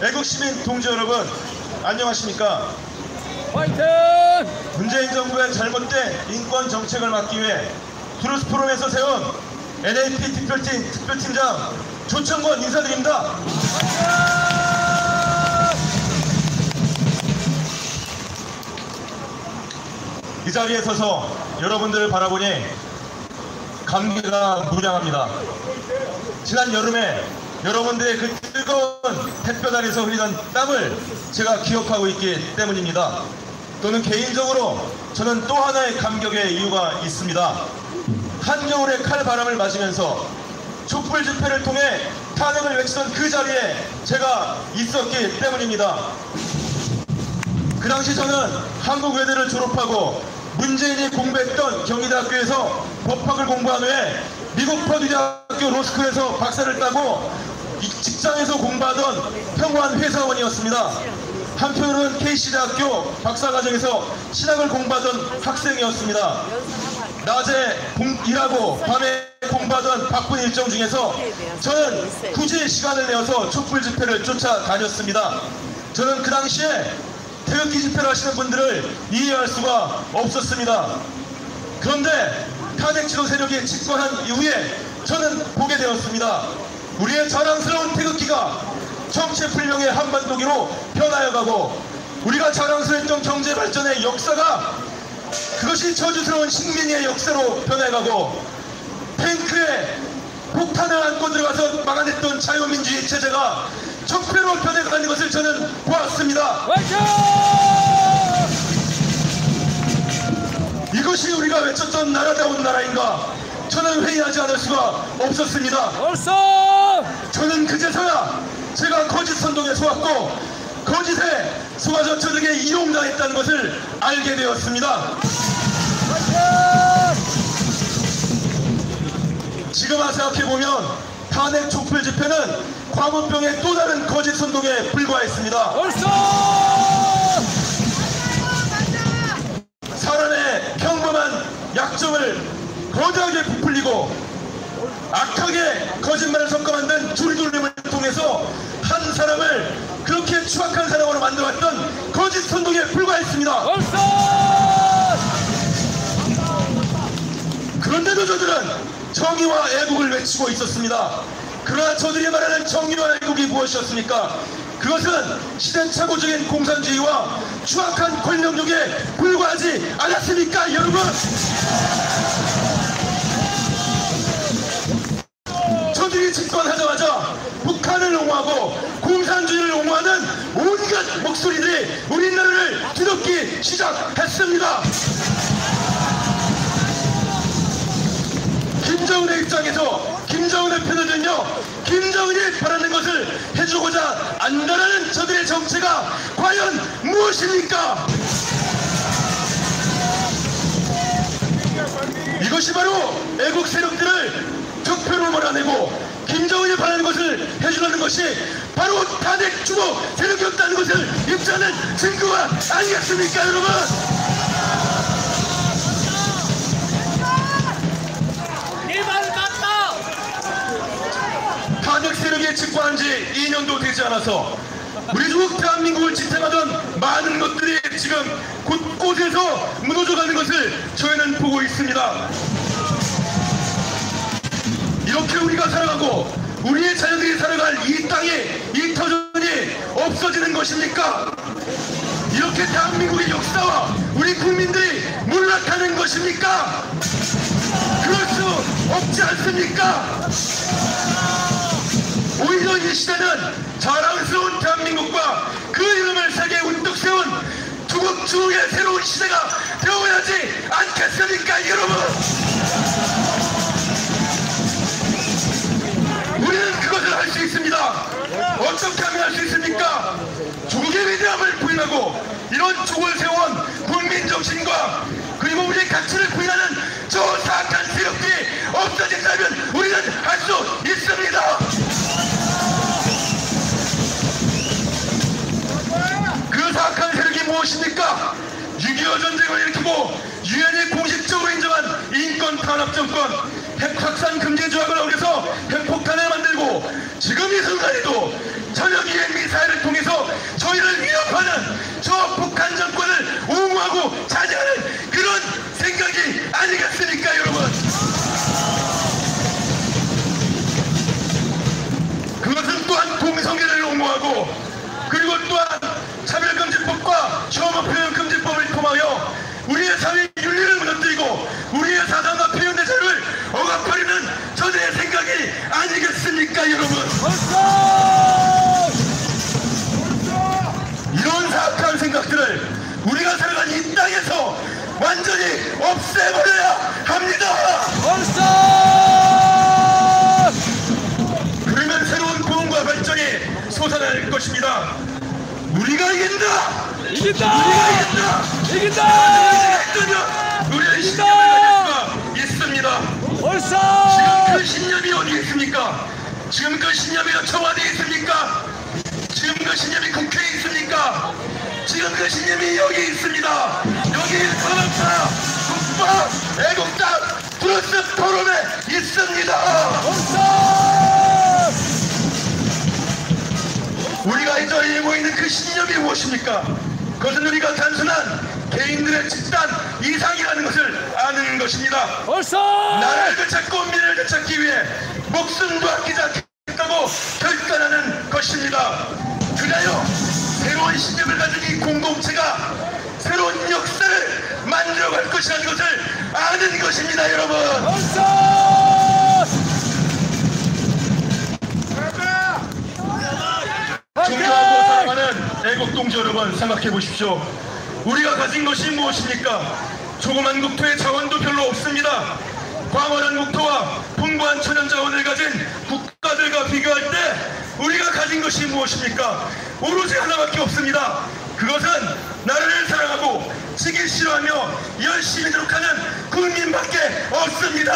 애국시민 동지 여러분, 안녕하십니까? 화이팅! 문재인 정부의 잘못된 인권 정책을 막기 위해 트루스 포럼에서 세운 NAP 특별팀장 조청권 인사드립니다. 이 자리에 서서 여러분들을 바라보니 감기가 무량합니다. 지난 여름에 여러분들의 그 뜨거운 햇볕 아래서 흘리던 땀을 제가 기억하고 있기 때문입니다. 또는 개인적으로 저는 또 하나의 감격의 이유가 있습니다. 한겨울의 칼바람을 맞으면서 촛불 집회를 통해 탄핵을 외치던 그 자리에 제가 있었기 때문입니다. 그 당시 저는 한국외대를 졸업하고 문재인이 공부했던 경희대학교에서 법학을 공부한 후에 미국 퍼듀대학교 로스쿨에서 박사를 따고 직장에서 공부하던 평화한 회사원이었습니다. 한편으로는 KC대학교 박사과정에서 신학을 공부하던 학생이었습니다. 낮에 일하고 밤에 공부하던 바쁜 일정 중에서 저는 굳이 시간을 내어서 촛불 집회를 쫓아다녔습니다. 저는 그 당시에 태극기 집회를 하시는 분들을 이해할 수가 없었습니다. 그런데 탄핵 지도 세력이 집권한 이후에 저는 보게 되었습니다. 우리의 자랑스러운 태극기가 정체불명의 한반도기로 변하여가고 우리가 자랑스러웠던 경제발전의 역사가 그것이 저주스러운 식민의 역사로 변해가고 탱크에 폭탄을 안고 들어가서 막아냈던 자유민주주의 체제가 적폐로 변해가는 것을 저는 보았습니다. 이것이 우리가 외쳤던 나라다운 나라인가? 저는 회의하지 않을 수가 없었습니다. 저는 그제서야 제가 거짓 선동에 속았고 거짓에 속아서 저들에게 이용당했다는 것을 알게 되었습니다. 지금 생각해보면 탄핵 촛불 집회는 광우병의 또 다른 거짓 선동에 불과했습니다. 사람의 평범한 약점을 거대하게 부풀리고 악하게 거짓말을 섞어 만든 줄돌림을 통해서 한 사람을 그렇게 추악한 사람으로 만들어왔던 거짓 선동에 불과했습니다. 그런데도 저들은 정의와 애국을 외치고 있었습니다. 그러나 저들이 말하는 정의와 애국이 무엇이었습니까? 그것은 시대착오적인 공산주의와 추악한 권력욕에 불과하지 않았습니까, 여러분? 저들이 집권하자마자 북한을 옹호하고 공산주의를 옹호하는 온갖 목소리들이 우리나라를 뒤덮기 시작했습니다. 김정은의 입장에서 김정은의 편을 들며 김정은이 바라는 것을 해주고자 안다라는 저들의 정체가 과연 무엇입니까? 이것이 바로 애국 세력들을 적폐로 몰아내고 김정은이 바라는 것을 해주려는 것이 바로 탄핵 주도 세력이었다는 것을 입증하는 증거가 아니겠습니까, 여러분? 탄핵 세력이 집권한 지 2년도 되지 않아서 우리 조국 대한민국을 지탱하던 많은 것들이 지금 곳곳에서 무너져가는 것을 저희는 보고 있습니다. 이렇게 우리가 살아가고 우리의 자녀들이 살아갈 이 땅이, 이 터전이 없어지는 것입니까? 이렇게 대한민국의 역사와 우리 국민들이 몰락하는 것입니까? 그럴 수 없지 않습니까? 오히려 이 시대는 자랑스러운 대한민국과 그 이름을 세계에 우뚝 세운 조국 중흥의 새로운 시대가 되어야지 않겠습니까, 여러분? 우리는 그것을 할 수 있습니다. 어떻게 하면 할 수 있습니까? 조국의 위대함을 부인하고 이런 조국을 세운 국민정신과 그리고 우리의 가치를 부인하는 저 사악한 세력들이 없어진다면 우리는 할 수 있습니다. 그 사악한 세력이 무엇입니까? 6.25 전쟁을 일으키고 유엔이 공식적으로 인정한 인권 탄압 정권, 핵 확산 금지 조약을 어겨서 핵폭탄을 만들고 지금 어느 순간에도 저녁 유행 미사일을 통해서 저희를 위협하는 저 북한 정권을 옹호하고 자제하는 그런 생각이 아니겠습니까, 여러분? 그것은 또한 동성애를 옹호하고, 그리고 또한 차별금지법과 혐오표현금지법을 통하여 우리의 사회 윤리를 무너뜨리고 우리의 사상과 표현의 자유를 억압하려는 저들의 생각이 아니겠습니까, 여러분? 이런 사악한 생각들을 우리가 살아간 이 땅에서 완전히 없애버려야 합니다. 그러면 새로운 부흥과 발전이 솟아날 것입니다. 우리가 이긴다! 이긴다! 우리가 이긴다! 이긴다! 우리의 신념을 가질 수가 있습니다. 벌써! 지금 그 신념이 어디 있습니까? 지금 그 신념이 청와대에 있습니까? 지금 그 신념이 국회에 있습니까? 지금 그 신념이 여기 있습니다. 여기 산업사, 국방, 애국당, 플러스 토론에 있습니다. 우리가 잊어버리고 있는 그 신념이 무엇입니까? 그것은 우리가 단순한 개인들의 집단 이상이라는 것을 아는 것입니다. 나라를 되찾고 미래를 되찾기 위해 목숨도 아끼지 않겠다고 결단하는 것입니다. 그래요, 새로운 신념을 가진 이 공동체가 새로운 역사를 만들어갈 것이라는 것을 아는 것입니다, 여러분. 존경하고 사랑하는 애국동지 여러분, 생각해 보십시오. 우리가 가진 것이 무엇입니까? 조그만 국토에 자원도 별로 없습니다. 광활한 국토와 풍부한 천연자원을 가진 국가들과 비교할 때 우리가 가진 것이 무엇입니까? 오로지 하나밖에 없습니다. 그것은 나라를 사랑하고 지기 싫어하며 열심히 노력하는 국민밖에 없습니다.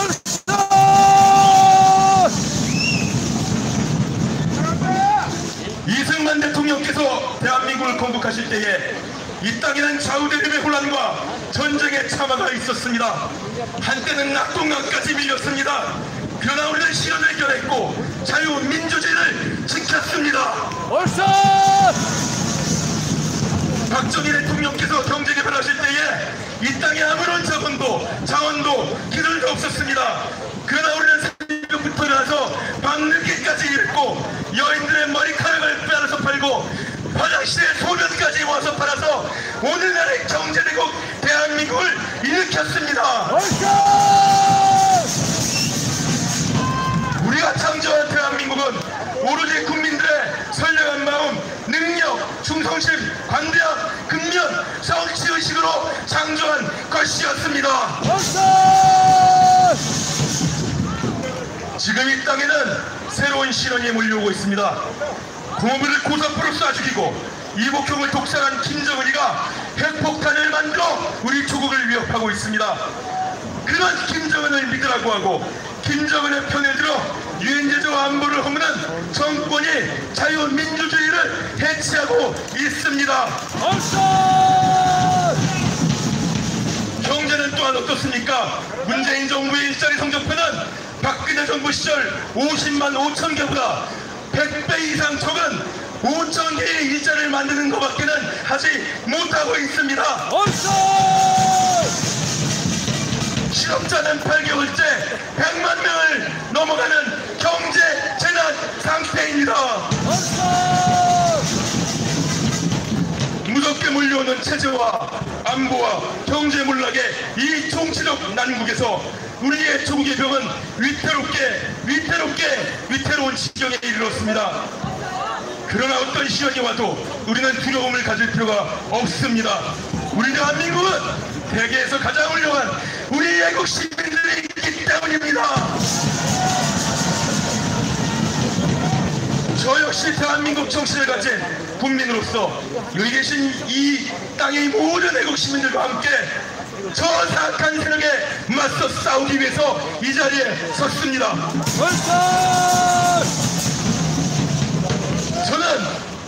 이승만 대통령께서 대한민국을 건국하실 때에 이 땅에는 좌우대립의 혼란과 전쟁의 참화가 있었습니다. 한때는 낙동강까지 밀렸습니다. 그러나 우리는 시련을 이겨냈고 자유민주주의를 지켰습니다. 박정희 대통령께서 경제개발하실 때에 이 땅에 아무런 자원도 기술도 없었습니다. 그러나 우리는 새벽부터 일어나서 밤늦게까지 일했고 여인들의 머리카락을 빼앗아서 팔고 화장실에 소변까지 와서 팔아서 오늘날의 경제대국 대한민국을 일으켰습니다. 우리가 창조한 대한민국은 오로지 국민들의 선량한 마음, 능력, 충성심, 관대함, 근면, 성취의식으로 창조한 것이었습니다. 지금 이 땅에는 새로운 시련이 몰려오고 있습니다. 고물을 고사포로 쏴 죽이고 이복형을 독살한 김정은이가 핵폭탄을 만들어 우리 조국을 위협하고 있습니다. 그런 김정은을 믿으라고 하고 김정은의 편에 들어 유엔제도와 안보를 허무는 정권이 자유민주주의를 해치하고 있습니다. 경제는 또한 어떻습니까? 문재인 정부의 일자리 성적표는 박근혜 정부 시절 50만 5천 개보다 100배 이상 적은 5천 개의 일자리를 만드는 것밖에는 하지 못하고 있습니다. 실업자는 8개월째 100만 명을 넘어가는 경제 재난 상태입니다. 무섭게 몰려오는 체제와 안보와 경제 몰락의 이 정치적 난국에서 우리의 조국의 병은 위태로운 지경에 이르렀습니다. 그러나 어떤 시련이 와도 우리는 두려움을 가질 필요가 없습니다. 우리 대한민국은 세계에서 가장 훌륭한 우리 애국 시민들이 있기 때문입니다. 저 역시 대한민국 정신을 가진 국민으로서 여기 계신 이 땅의 모든 애국 시민들과 함께 저 사악한 세력에 맞서 싸우기 위해서 이 자리에 섰습니다. 저는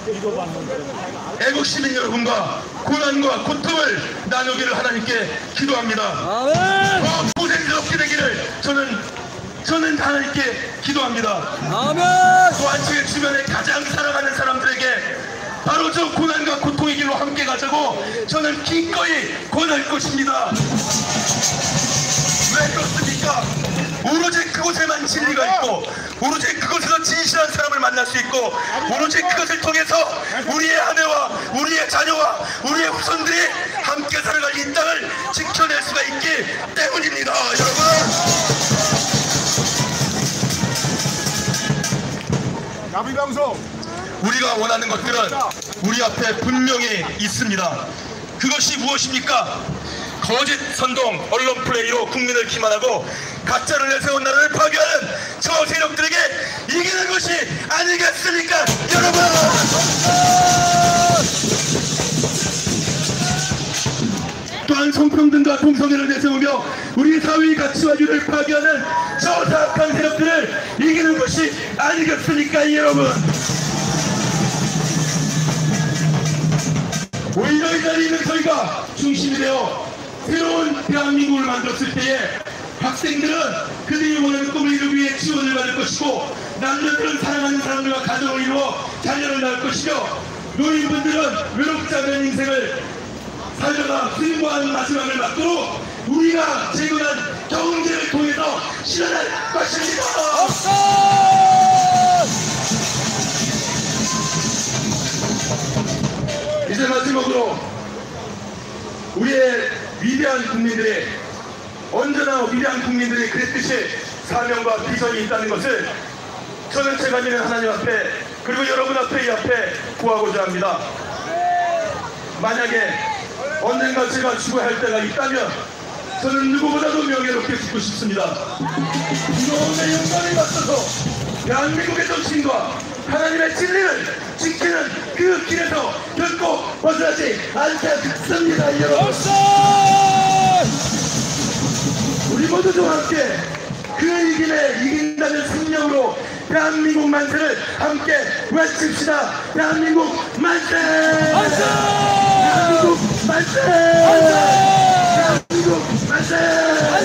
애국 시민 여러분과 고난과 고통을 나누기를 하나님께 기도합니다. 더 고생스럽게 되기를 저는 하나님께 기도합니다. 아멘. 또한 제 주변에 가장 사랑하는 사람들에게 바로 저 고난과 고통의 길로 함께 가자고 저는 기꺼이 권할 것입니다. 왜 그렇습니까? 오로지 그곳에만 진리가 있고 오로지 그곳에서 진실한 사람을 만날 수 있고 오로지 그것을 통해서 우리의 아내와 우리의 자녀와 우리의 후손들이 함께 살아갈 이 땅을 지켜낼 수가 있기 때문입니다. 여러분, 나비방송 우리가 원하는 것들은 우리 앞에 분명히 있습니다. 그것이 무엇입니까? 거짓 선동, 언론 플레이로 국민을 기만하고 가짜를 내세운 나라를 파괴하는 저 세력들에게 이기는 것이 아니겠습니까? 여러분! 또한 성평등과 동성애를 내세우며 우리 사회의 가치와 윤을 파괴하는 저 사악한 세력들을 이기는 것이 아니겠습니까? 여러분! 오히려 이 자리에 있는 저희가 중심이 되어 새로운 대한민국을 만들었을 때에 학생들은 그들이 원하는 꿈을 이루기 위해 지원을 받을 것이고 남녀들은 사랑하는 사람들과 가정을 이루어 자녀를 낳을 것이며 노인분들은 외롭지 않은 인생을 살다가 숭고한 마지막을 맞도록 우리가 제공한 경제를 통해서 실현할 것입니다. 이제 마지막으로 우리의 위대한 국민들이 언제나 위대한 국민들이 그랬듯이 사명과 비전이 있다는 것을 저는 제가 믿는 하나님 앞에 그리고 여러분 앞에 이 앞에 구하고자 합니다. 만약에 언젠가 제가 죽어야 할 때가 있다면 저는 누구보다도 명예롭게 죽고 싶습니다. 무거움의 영광에 맞서서 대한민국의 정신과 하나님의 진리를 지키는 그 길에서 결코 벗어나지 않겠습니다. 여러분, 우리 모두 좀 함께 그 이김에 이긴다는 생명으로 대한민국 만세를 함께 외칩시다. 대한민국 만세! 대한민국 만세! 대한민국 만세!